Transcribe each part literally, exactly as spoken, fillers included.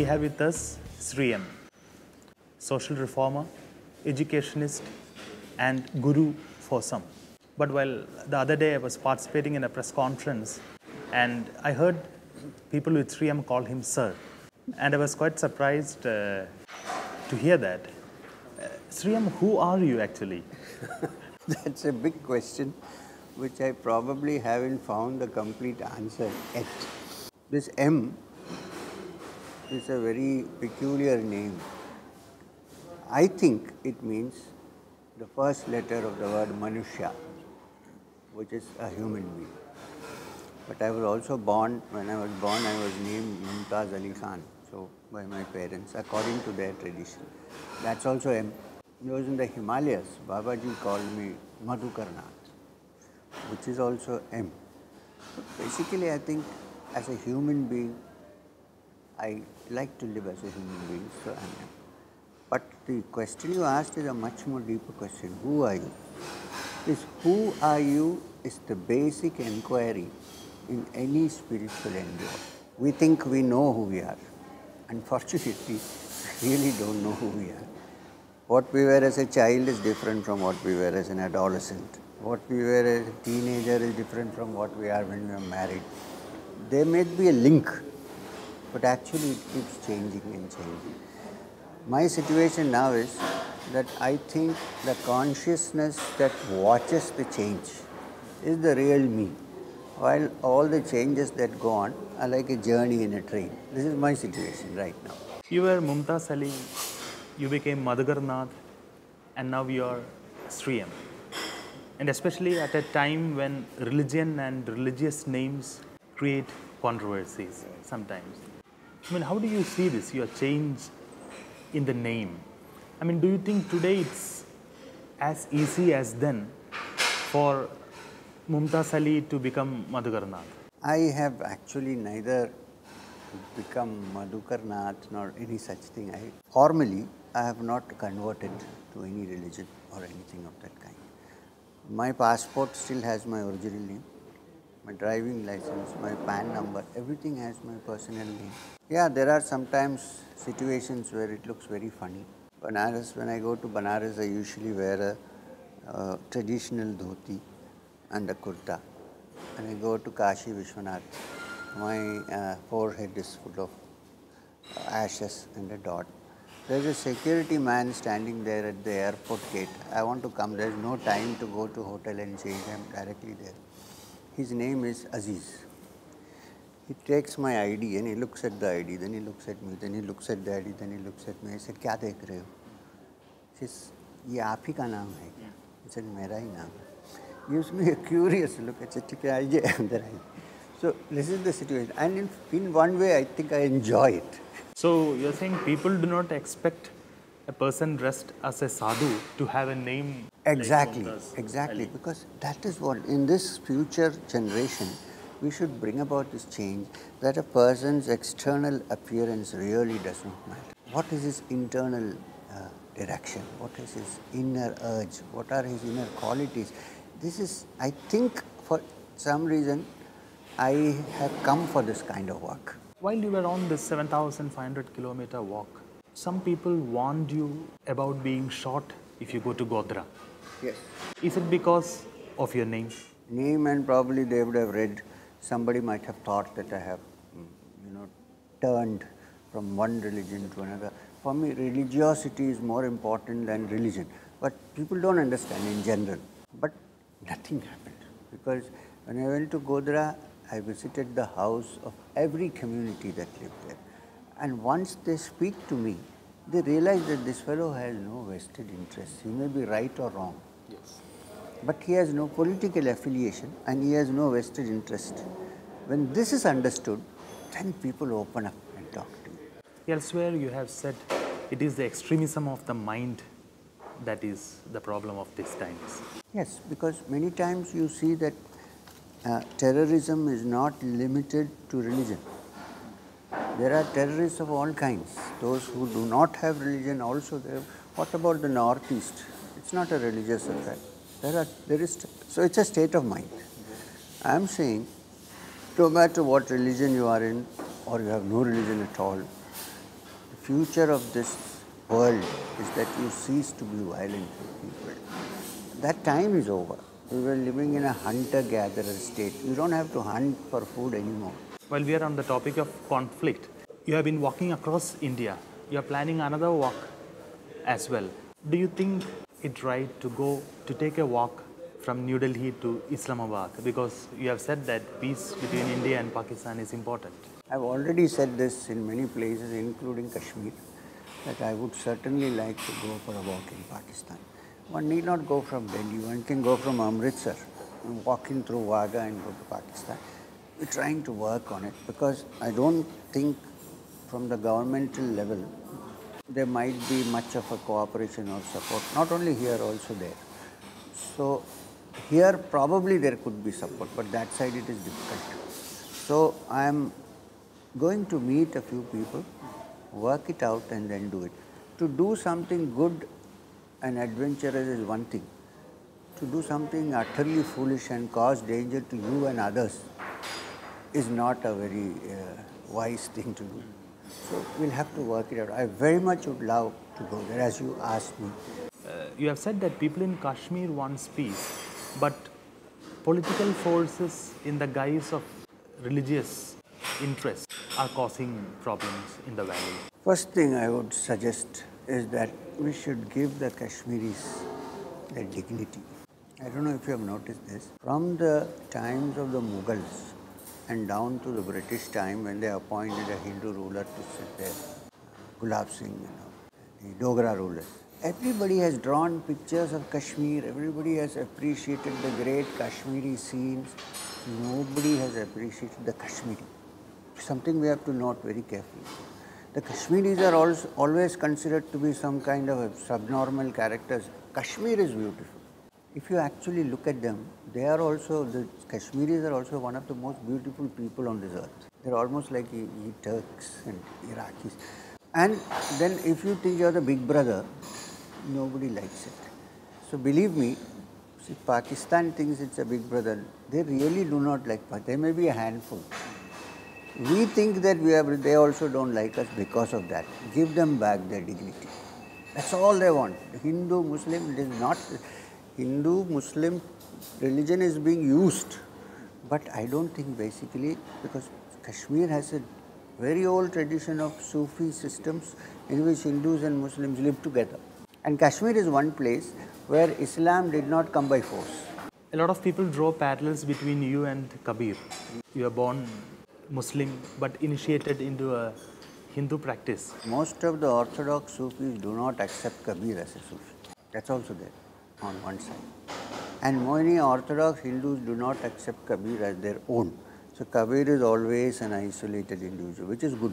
we have with us Sri M, social reformer, educationist, and guru for some. But while the other day I was participating in a press conference and I heard people with Sri M call him Sir. And I was quite surprised uh, to hear that. Uh, Sri M, who are you actually? That's a big question, which I probably haven't found the complete answer yet. This M is a very peculiar name. I think it means the first letter of the word Manushya, which is a human being. But I was also born, when I was born, I was named Mumtaz Ali Khan, so by my parents, according to their tradition. That's also M. When I was in the Himalayas, Babaji called me Madhukarnath, which is also M. So basically, I think as a human being, I like to live as a human being, so I'm M. But the question you asked is a much more deeper question. Who are you? This who are you is the basic inquiry in any spiritual endeavor. We think we know who we are. Unfortunately, we really don't know who we are. What we were as a child is different from what we were as an adolescent. What we were as a teenager is different from what we are when we are married. There may be a link, but actually it keeps changing and changing. My situation now is that I think the consciousness that watches the change is the real me, while all the changes that go on are like a journey in a train. This is my situation right now. You were Mumtaz Ali, you became Madhukarnath, and now you are Sri M. And especially at a time when religion and religious names create controversies sometimes. I mean, how do you see this, your change in the name? I mean, do you think today it's as easy as then for Mumtaz Ali to become Madhukarnath? I have actually neither become Madhukarnath nor any such thing. I, formally, I have not converted to any religion or anything of that kind. My passport still has my original name, my driving license, my P A N number, everything has my personal name. Yeah, there are sometimes situations where it looks very funny. Banaras, when I go to Banaras, I usually wear a uh, traditional dhoti and a kurta. When I go to Kashi Vishwanath, my uh, forehead is full of uh, ashes and a dot. There's a security man standing there at the airport gate. I want to come, there's no time to go to hotel and change, I'm directly there. His name is Aziz. He takes my I D and he looks at the I D, then he looks at me, then he looks at the I D, then he looks at me. I said, "Kya dekh rahe ho?" He says, "Ye aap hi ka naam hai kya?" I said, "Mera hi naam hai." Gives me a curious look. I said, "Okay, aaiye andar aaiye." So this is the situation, and in, in one way, I think I enjoy it. So you're saying people do not expect a person dressed as a sadhu to have a name? Exactly, like exactly, because that is what, in this future generation, we should bring about this change, that a person's external appearance really does not matter. What is his internal uh, direction? What is his inner urge? What are his inner qualities? This is, I think, for some reason, I have come for this kind of work. While you were on this seven thousand five hundred kilometer walk, some people warned you about being shot if you go to Godhra. Yes. Is it because of your name? Name, and probably they would have read, somebody might have thought that I have, you know, turned from one religion to another. For me, religiosity is more important than religion. But people don't understand in general. But nothing happened. Because when I went to Godhra, I visited the house of every community that lived there. And once they speak to me, they realize that this fellow has no vested interest. He may be right or wrong. Yes. But he has no political affiliation and he has no vested interest. When this is understood, then people open up and talk to you. Elsewhere you have said it is the extremism of the mind that is the problem of these times. Yes, because many times you see that uh, terrorism is not limited to religion. There are terrorists of all kinds. Those who do not have religion also there. What about the Northeast? It's not a religious affair. There are, there is, so it's a state of mind. I am saying, no matter what religion you are in, or you have no religion at all, future of this world is that you cease to be violent with people. That time is over. We were living in a hunter-gatherer state. You don't have to hunt for food anymore. While we are on the topic of conflict, you have been walking across India. You are planning another walk as well. Do you think it's right to go to take a walk from New Delhi to Islamabad? Because you have said that peace between India and Pakistan is important. I've already said this in many places, including Kashmir, that I would certainly like to go for a walk in Pakistan. One need not go from Delhi. One can go from Amritsar, walk in through Wagah and go to Pakistan. We're trying to work on it because I don't think from the governmental level there might be much of a cooperation or support, not only here, also there. So here probably there could be support, but that side it is difficult. So I am going to meet a few people, work it out and then do it. To do something good and adventurous is one thing. To do something utterly foolish and cause danger to you and others is not a very uh, wise thing to do. So we'll have to work it out. I very much would love to go there, as you asked me. Uh, you have said that people in Kashmir want peace, but political forces in the guise of religious interests are causing problems in the valley. First thing I would suggest is that we should give the Kashmiris their dignity. I don't know if you have noticed this. From the times of the Mughals and down to the British time when they appointed a Hindu ruler to sit there, Gulab Singh, you know, the Dogra rulers. Everybody has drawn pictures of Kashmir. Everybody has appreciated the great Kashmiri scenes. Nobody has appreciated the Kashmiri. Something we have to note very carefully. The Kashmiris are also always considered to be some kind of subnormal characters. Kashmir is beautiful. If you actually look at them, they are also, the Kashmiris are also one of the most beautiful people on this earth. They're almost like the Turks and Iraqis. And then if you think you're the big brother, nobody likes it. So believe me, see, Pakistan thinks it's a big brother. They really do not like Pakistan. They may be a handful. We think that we are, they also don't like us because of that. Give them back their dignity. That's all they want. Hindu, Muslim, it is not, Hindu, Muslim religion is being used. But I don't think basically, because Kashmir has a very old tradition of Sufi systems in which Hindus and Muslims live together. And Kashmir is one place where Islam did not come by force. A lot of people draw parallels between you and Kabir. You are born Muslim but initiated into a Hindu practice. Most of the Orthodox Sufis do not accept Kabir as a Sufi. That's also there on one side. And many Orthodox Hindus do not accept Kabir as their own. So Kabir is always an isolated individual, which is good.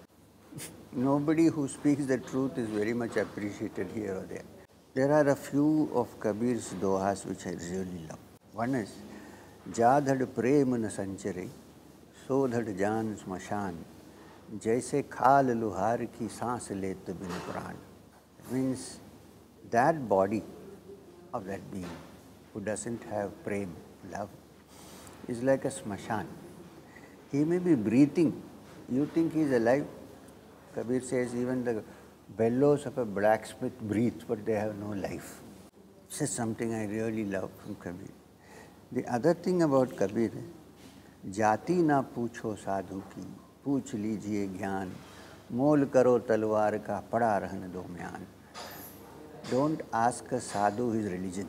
Nobody who speaks the truth is very much appreciated here or there. There are a few of Kabir's dohas which I really love. One is, Jadhad prem na sanchare, sodhad jaan smashan, jaise khal luhar ki saans let bin pran. Means that body of that being who doesn't have prem, love, is like a smashan. He may be breathing. You think he is alive? Kabir says even the bellows of a blacksmith breathe, but they have no life. This is something I really love from Kabir. The other thing about Kabir, Jati na pucho sadhu ki, पूछ लीजिए ज्ञान, मोल करो तलवार का, पड़ा रहने दो म्यान. Don't ask a sadhu his religion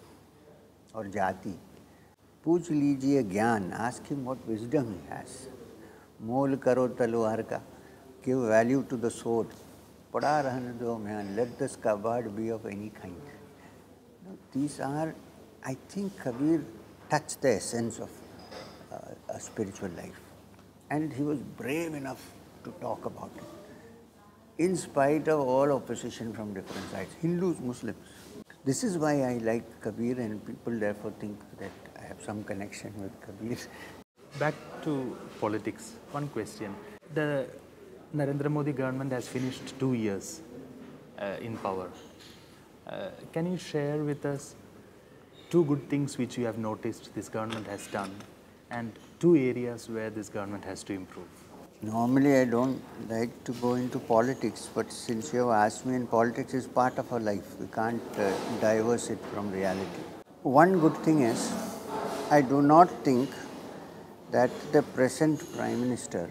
or jati. पूछ लीजिए ज्ञान, ask him what wisdom he has. मोल करो तलवार का, give value to the sword. पड़ा रहने दो म्यान, let the scabbard be of any kind. Now, these are, I think Kabir touched the essence of uh, a spiritual life. And he was brave enough to talk about it, in spite of all opposition from different sides, Hindus, Muslims. This is why I like Kabir, and people therefore think that I have some connection with Kabir. Back to politics, one question. The Narendra Modi government has finished two years uh, in power. Uh, can you share with us two good things which you have noticed this government has done and two areas where this government has to improve? Normally, I don't like to go into politics, but since you have asked me, and politics is part of our life, we can't uh, diverse it from reality. One good thing is, I do not think that the present Prime Minister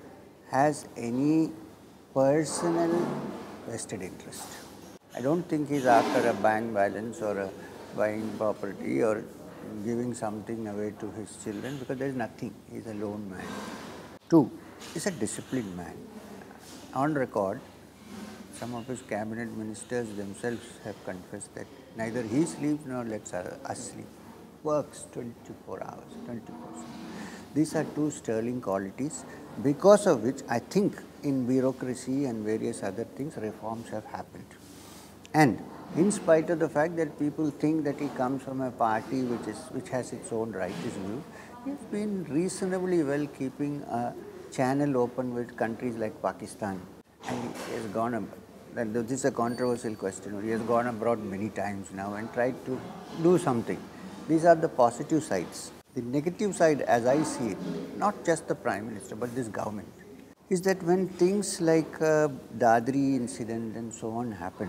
has any personal vested interest. I don't think he's after a bank balance or a buying property or giving something away to his children, because there is nothing. He's a lone man. Two, he's a disciplined man. On record, some of his cabinet ministers themselves have confessed that neither he sleeps nor lets us sleep. Works twenty-four hours, twenty-four seven. These are two sterling qualities, because of which I think in bureaucracy and various other things reforms have happened. And in spite of the fact that people think that he comes from a party which is which has its own righteous view, he's been reasonably well keeping a channel open with countries like Pakistan. And he has gone abroad. This is a controversial question. He has gone abroad many times now and tried to do something. These are the positive sides. The negative side, as I see it, not just the Prime Minister, but this government, is that when things like uh, Dadri incident and so on happen,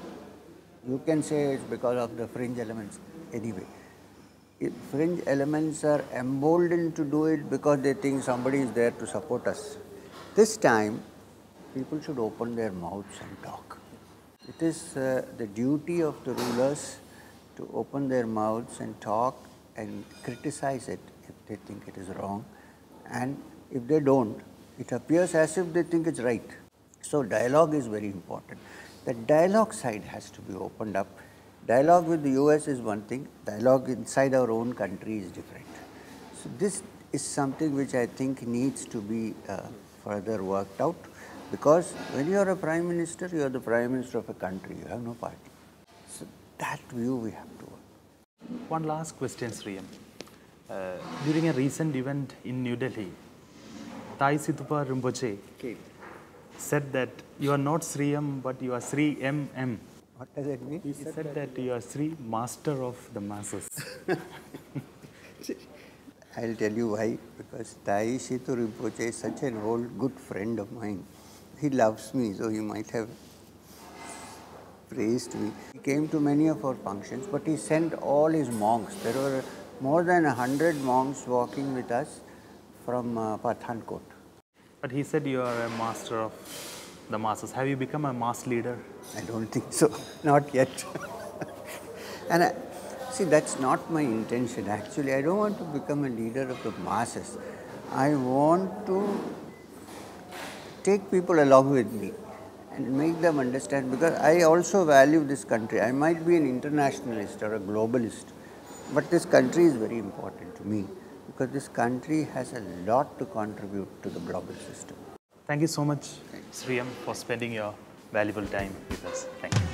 you can say it's because of the fringe elements anyway. If fringe elements are emboldened to do it because they think somebody is there to support us. This time, people should open their mouths and talk. It is uh, the duty of the rulers to open their mouths and talk and criticize it if they think it is wrong. And if they don't, it appears as if they think it's right. So dialogue is very important. The dialogue side has to be opened up. Dialogue with the U S is one thing, dialogue inside our own country is different. So this is something which I think needs to be uh, further worked out, because when you are a Prime Minister, you are the Prime Minister of a country, you have no party. So that view we have to work. One last question, Sri M. Uh, during a recent event in New Delhi, Thai Situpa Rinpoche okay. said that you are not Sri M, but you are Sri M M. What does it mean? He, he said, said that, that you are Sri Master of the Masses. I'll tell you why. Because Thai Situ Rinpoche is such an old, good friend of mine. He loves me, so he might have praised me. He came to many of our functions, but he sent all his monks. There were more than a hundred monks walking with us from uh, Pathankot. But he said you are a master of the masses. Have you become a mass leader? I don't think so. Not yet. And I, see, that's not my intention. Actually, I don't want to become a leader of the masses. I want to take people along with me and make them understand, because I also value this country. I might be an internationalist or a globalist, but this country is very important to me, because this country has a lot to contribute to the global system. Thank you so much, Sri M, for spending your valuable time with us. Thank you.